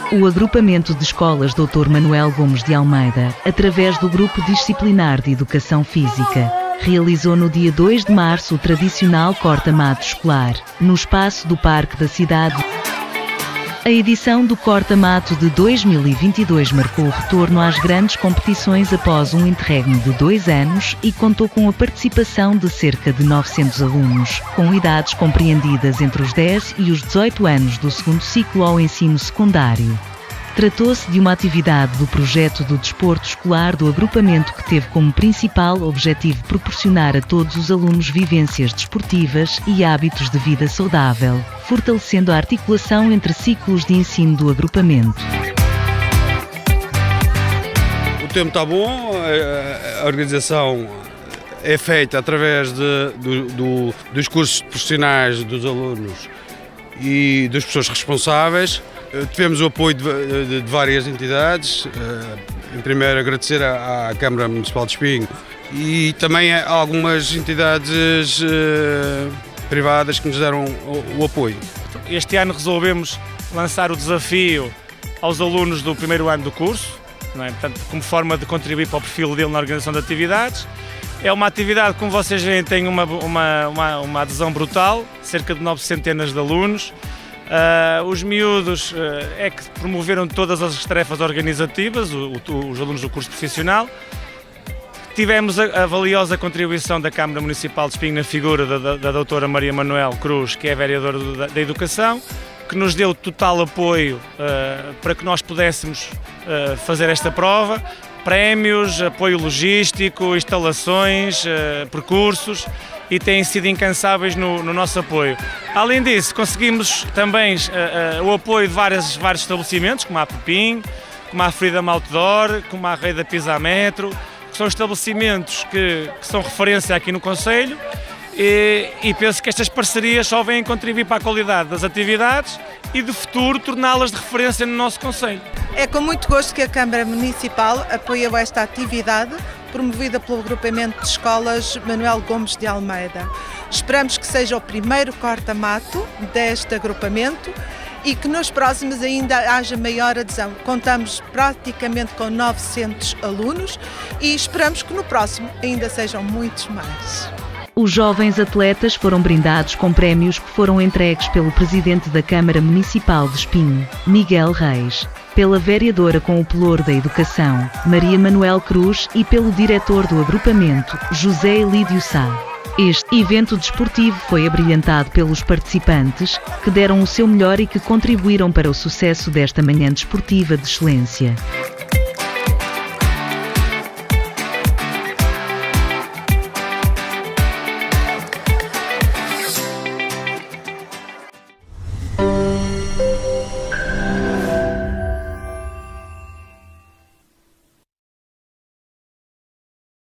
O agrupamento de escolas Dr. Manuel Gomes de Almeida, através do Grupo Disciplinar de Educação Física, realizou no dia 2 de março o tradicional corta-mato escolar, no espaço do Parque da Cidade. A edição do corta-mato de 2022 marcou o retorno às grandes competições após um interregno de 2 anos e contou com a participação de cerca de 900 alunos, com idades compreendidas entre os 10 e os 18 anos do segundo ciclo ao ensino secundário. Tratou-se de uma atividade do projeto do desporto escolar do agrupamento que teve como principal objetivo proporcionar a todos os alunos vivências desportivas e hábitos de vida saudável, fortalecendo a articulação entre ciclos de ensino do agrupamento. O tempo está bom, a organização é feita através dos cursos profissionais dos alunos e das pessoas responsáveis. Tivemos o apoio de várias entidades, em primeiro agradecer à Câmara Municipal de Espinho e também a algumas entidades privadas que nos deram o apoio. Este ano resolvemos lançar o desafio aos alunos do primeiro ano do curso, não é? Portanto, como forma de contribuir para o perfil dele na organização de atividades. É uma atividade, como vocês veem, tem uma adesão brutal, cerca de 900 de alunos. Os miúdos é que promoveram todas as tarefas organizativas, os alunos do curso profissional. Tivemos a valiosa contribuição da Câmara Municipal de Espinho na figura da doutora Maria Manuel Cruz, que é a vereadora da Educação, que nos deu total apoio para que nós pudéssemos fazer esta prova. Prémios, apoio logístico, instalações, percursos, e têm sido incansáveis no nosso apoio. Além disso, conseguimos também o apoio de vários estabelecimentos, como a Pepim, como a Freedom Outdoor, como a Rei da Pisa Metro, que são estabelecimentos que são referência aqui no concelho, e penso que estas parcerias só vêm contribuir para a qualidade das atividades e de futuro torná-las de referência no nosso concelho. É com muito gosto que a Câmara Municipal apoiou esta atividade promovida pelo agrupamento de escolas Manuel Gomes de Almeida. Esperamos que seja o primeiro corta-mato deste agrupamento e que nos próximos ainda haja maior adesão. Contamos praticamente com 900 alunos e esperamos que no próximo ainda sejam muitos mais. Os jovens atletas foram brindados com prémios que foram entregues pelo Presidente da Câmara Municipal de Espinho, Miguel Reis, pela vereadora com o pelouro da Educação, Maria Manuel Cruz, e pelo diretor do agrupamento, José Elídio Sá. Este evento desportivo foi abrilhantado pelos participantes, que deram o seu melhor e que contribuíram para o sucesso desta manhã desportiva de excelência.